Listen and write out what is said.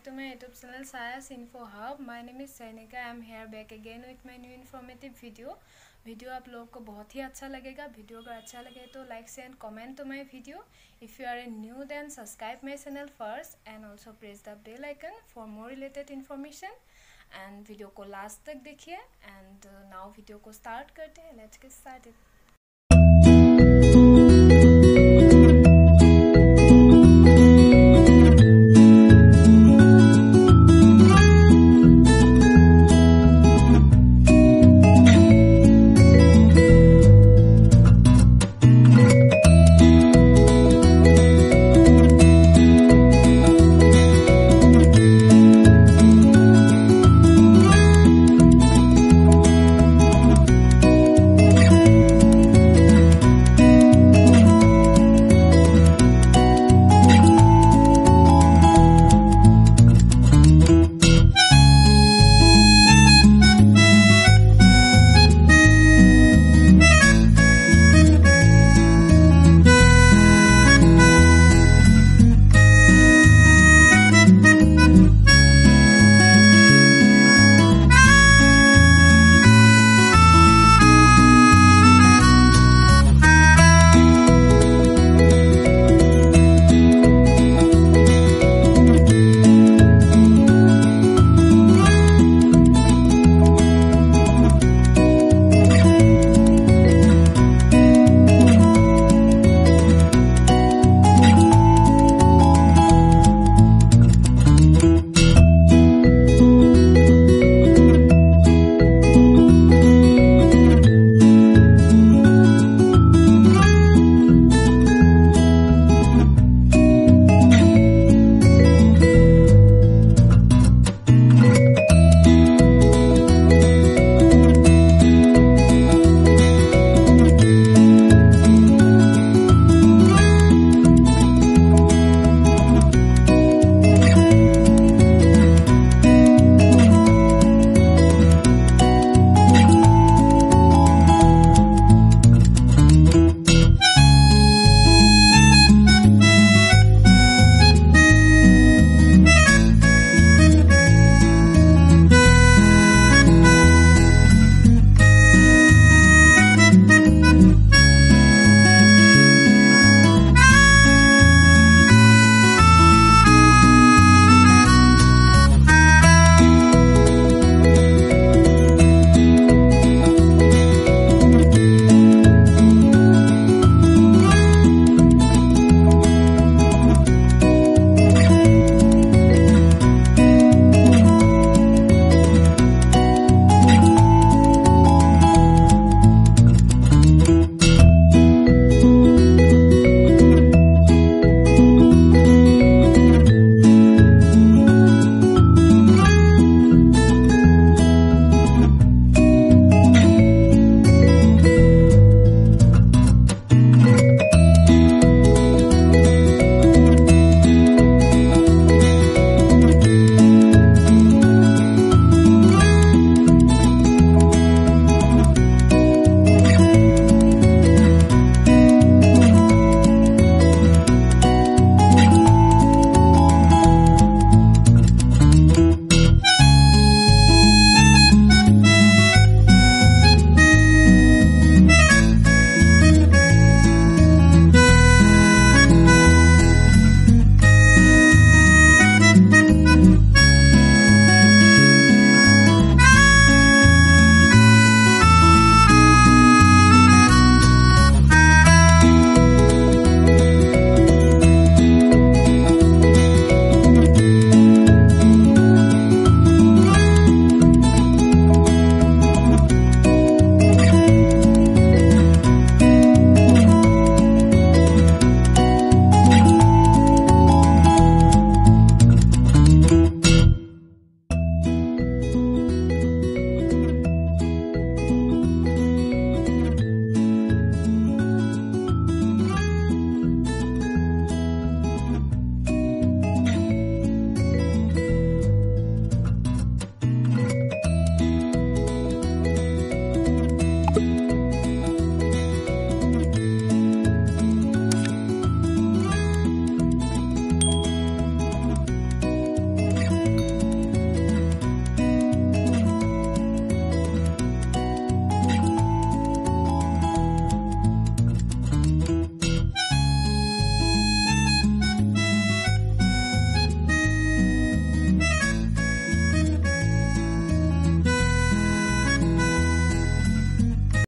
to my YouTube channel Saya's Info Hub. My name is Sainika. I am here back again with my new informative video. Video आप लोगों को बहुत ही अच्छा लगेगा. वीडियो अगर अच्छा लगे तो like share and comment to my video. If you are a new then subscribe my channel first and also press the bell icon for more related information. And video को लास्ट तक देखिए. एंड नाउ वीडियो को start करते हैं. Let's get started.